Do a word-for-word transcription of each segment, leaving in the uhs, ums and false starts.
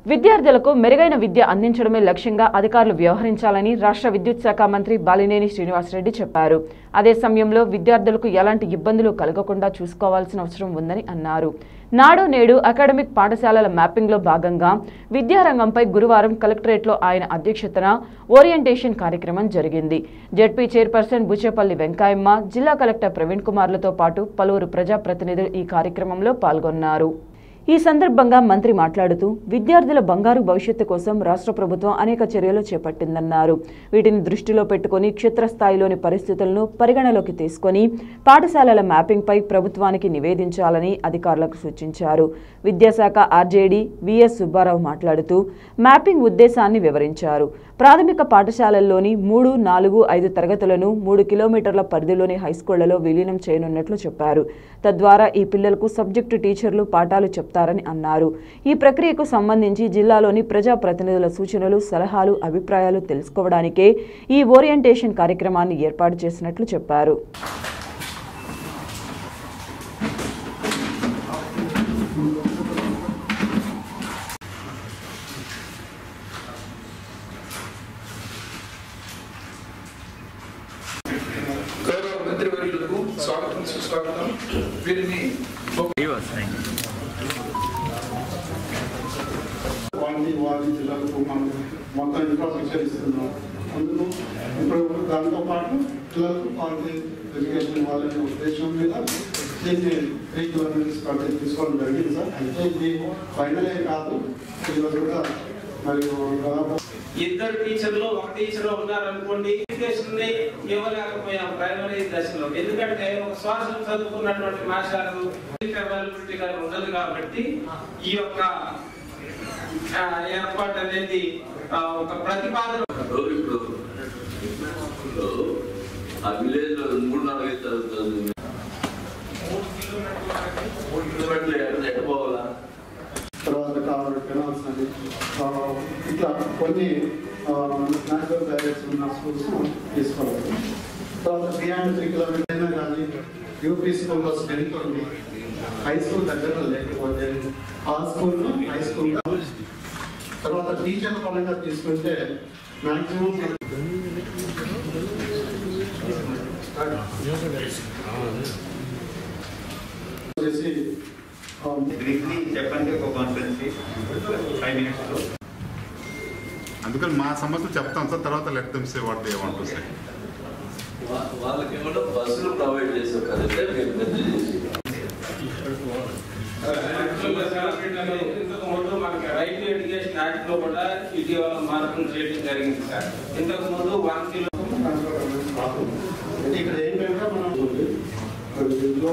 విద్యార్థులకు మెరుగైన విద్య అందించడమే లక్ష్యంగా అధికారులు వ్యవహరించాలని రాష్ట్ర విద్యుత్ శాఖ మంత్రి బాలినేని శ్రీనివాసరెడ్డి చెప్పారు. అదే సమయంలో విద్యార్థులకు ఎలాంటి ఇబ్బందులు కలగకుండా చూసుకోవాల్సిన అవసరం ఉందని అన్నారు. నాడు నేడు అకాడమిక్ పాఠశాలల మ్యాపింగ్లో భాగంగా విద్యారంగంపై గురువారం కలెక్టరేట్లో ఆయన అధ్యక్షతన ఓరియంటేషన్ కార్యక్రమం జరిగింది. జెడ్పీ చైర్పర్సన్ బుచ్చేపల్లి వెంకయ్యమ్మ, జిల్లా కలెక్టర్ ప్రవీణ్ కుమార్లతో పాటు పలువురు ప్రజాప్రతినిధులు ఈ కార్యక్రమంలో పాల్గొన్నారు. ఈ సందర్భంగా మంత్రి మాట్లాడుతూ విద్యార్థుల బంగారు భవిష్యత్తు కోసం రాష్ట్ర ప్రభుత్వం అనేక చర్యలు చేపట్టిందన్నారు. వీటిని దృష్టిలో పెట్టుకుని క్షేత్రస్థాయిలోని పరిస్థితులను పరిగణలోకి తీసుకొని పాఠశాలల మ్యాపింగ్పై ప్రభుత్వానికి నివేదించాలని అధికారులకు సూచించారు. విద్యాశాఖ ఆర్జేడీ విఎస్ సుబ్బారావు మాట్లాడుతూ మ్యాపింగ్ ఉద్దేశాన్ని వివరించారు. ప్రాథమిక పాఠశాలల్లోని మూడు నాలుగు ఐదు తరగతులను మూడు కిలోమీటర్ల పరిధిలోని హైస్కూళ్లలో విలీనం చేయనున్నట్లు చెప్పారు. తద్వారా ఈ పిల్లలకు సబ్జెక్టు టీచర్లు పాఠాలు చెప్తారని అన్నారు. ఈ ప్రక్రియకు సంబంధించి జిల్లాలోని ప్రజాప్రతినిధుల సూచనలు, సలహాలు, అభిప్రాయాలు తెలుసుకోవడానికే ఈ ఓరియంటేషన్ కార్యక్రమాన్ని ఏర్పాటు చేసినట్లు చెప్పారు. स्वागतम सुस्वागतम వీరిని వాణి వాణి జిల్లాలకు మనం మొత్తం ఇన్ఫ్రాస్ట్రక్చర్ ఇస్తున్నాం. అందులో ఇప్పుడు దాంతో పాటు పిల్లలకు క్వాలిటీ ఎడ్యుకేషన్ ఇవ్వాలనే ఉద్దేశం మీద దీన్ని త్రీ కిలోమీటర్స్ కాలేజ్ తీసుకోవడం జరిగింది సార్. అయితే ఇది ఫైనల్ ఏ కాదు, ఈరోజు కూడా మరియు ఇద్దరు టీచర్లు ఒక టీచర్ ఉన్నారనుకోండి, ఎడ్యుకేషన్ ని ఇవ్వలేకపోయాం ప్రైమరీ దశలో. ఎందుకంటే ఒక సోషల్ చదువుకున్నటువంటి మాస్టర్లు అవైలబిలిటీ ఉండదు కాబట్టి ఈ యొక్క ఏర్పాటు అనేది ఒక ప్రతిపాదన. తర్వాత కావాలి కెనాల్స్ అని ఇట్లా కొన్ని న్యాచురల్ బ్యారియర్స్ ఉన్న స్కూల్స్ తీసుకోవాలి. తర్వాత బియాండ్ త్రీ కిలోమీటర్స్ అయినా కానీ యూపీ స్కూల్లో స్ట్రెంత్ ఉంది, హై స్కూల్ దగ్గర లేకపోతే ఆ స్కూల్లో హై స్కూల్. తర్వాత టీచర్ పరంగా తీసుకుంటే మ్యాక్సిమం చేసి చెప్పండి ఒక కాన్ఫరెన్స్ ఫైవ్ మినిట్స్ లో. అందుకని మా సమస్యలు చెప్తాం సార్, తర్వాత let them say what they want to say. వాళ్ళకి ఏమన్నా బస్సులు ప్రొవైడ్ చేసే కదంటే మీరు మెసేజ్ చేసి ఇంతకుముందు మనకి రైట్ టు ఎడ్యుకేషన్ యాక్ట్ లో కూడా ఇటీవల మార్పులు చేయడం జరిగింది సార్. ఇంతకు ముందు వన్ కిలో ఇక్కడ ఏంటంటే మనం దీంట్లో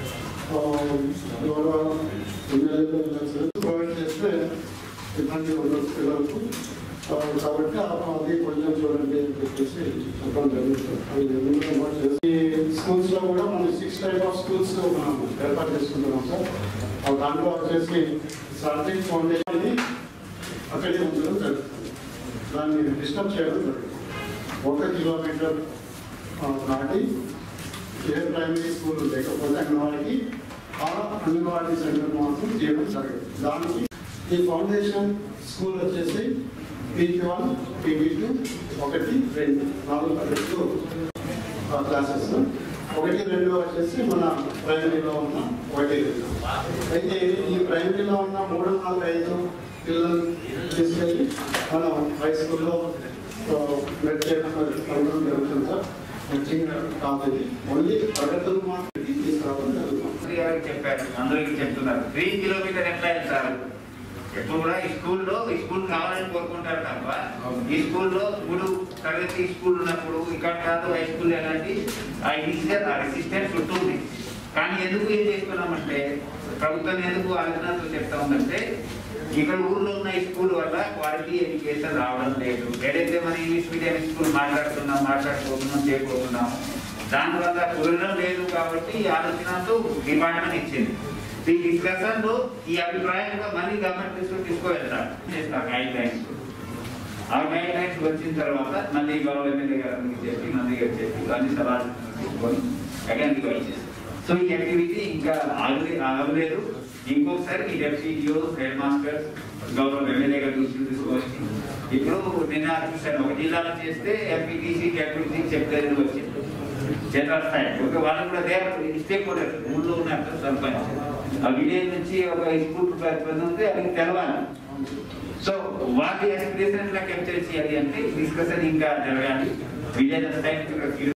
ప్రొవైడ్ చేస్తే ఇబ్బంది ఉండదు పిల్లలకు. కాబట్టి అది కొంచెం చూడండి అని చెప్పేసి చెప్పడం జరుగుతుంది. ఈ స్కూల్స్ లో కూడా మనం సిక్స్ టైప్ ఆఫ్ స్కూల్స్ మనం ఏర్పాటు చేసుకుంటున్నాం సార్. దాంట్లో వచ్చేసి స్టార్టింగ్ ఫౌండేషన్ అక్కడే ఉంచడం జరుగుతుంది, దాన్ని డిస్టర్బ్ చేయడం జరుగుతుంది. ఒక కిలోమీటర్ నాటి ఏ ప్రైమరీ స్కూల్ లేకపోతే అంగన్వాడికి ఆ అంగన్వాడీ సెంటర్ మాత్రం చేయడం జరుగుతుంది. దానికి ఈ ఫౌండేషన్ స్కూల్ వచ్చేసి పీజీ వన్ పీజీ టూ ఒకటి రెండు నాలుగు తరగతులు క్లాసెస్, ఒకటి రెండు వచ్చేసి మన ప్రైమరీలో ఉన్న ఒకటి రెండు. అయితే ఈ ప్రైమరీలో ఉన్న మూడు నాలుగు ఐదు పిల్లలు తీసుకెళ్ళి మనం హై స్కూల్లో మెట్ చేయడం జరుగుతుంది సార్. కాదు ఓన్లీ తరగతులు మాత్రం తీసుకురావడం జరుగుతుంది. చెప్పారు, అందరికి చెప్తున్నారు త్రీ కిలోమీటర్ ఎట్లా వెళ్తారు. ఎప్పుడు కూడా ఈ స్కూల్లో ఈ స్కూల్ కావాలని కోరుకుంటారు తప్ప ఈ స్కూల్లో మూడు తరగతి స్కూల్ ఉన్నప్పుడు ఇక్కడ కాదు హై స్కూల్ ఎలాంటి ఆ టీచర్ ఆ అసిస్టెంట్ చుట్టూ ఉంది. కానీ ఎందుకు ఏం చేస్తున్నామంటే ప్రభుత్వం ఎందుకు ఆలోచనతో చెప్తా ఉందంటే ఇక్కడ ఊర్లో ఉన్న ఈ స్కూల్ వల్ల క్వాలిటీ ఎడ్యుకేషన్ రావడం లేదు. ఏదైతే మన ఇంగ్లీష్ మీడియం స్కూల్ మాట్లాడుతున్నాం మాట్లాడుకోతున్నాం చేయబోతున్నాం దానివల్ల కుదరడం లేదు. కాబట్టి ఈ ఆలోచనతో డిపార్ట్మెంట్ ఇచ్చింది. ఈ డిస్కషన్ లో ఈ అభిప్రాయం కూడా మళ్ళీ గవర్నమెంట్ తీసుకుని తీసుకువెళ్తారు చేస్తారు గైడ్ లైన్స్. ఆ గైడ్ లైన్స్ వచ్చిన తర్వాత మళ్ళీ గవర్నమెంట్ గారికి చెప్పి మంది గారికి చెప్పి అన్ని సలహాలు తీసుకొని అగైన్ సో ఈ యాక్టివిటీ ఇంకా ఆగలేదు ఆగలేదు ఇంకొకసారి ఈ డెప్యూటీఓ హెడ్ మాస్టర్స్ గౌరవ ఎమ్మెల్యే గారు దృష్టికి తీసుకొచ్చి ఇప్పుడు నిన్న చూశాను ఒక జిల్లాలో చేస్తే ఎంపీటీసీ డెప్యూటీసీ చెప్పలేదు వచ్చింది జనరల్ స్థాయి ఓకే వాళ్ళు కూడా దే స్టేక్ హోల్డర్ ఊళ్ళో ఉన్నారు సర్పంచ్ ఆ విలేజ్ నుంచి ఒక స్కూల్ ప్రతిబంధం ఉంది అది తెలవాలి సో వాటి ఎక్స్ప్రెషన్ ఎట్లా క్యాప్చర్ చేయాలి అంటే డిస్కషన్ ఇంకా జరగాలి విలేజ్ స్థాయి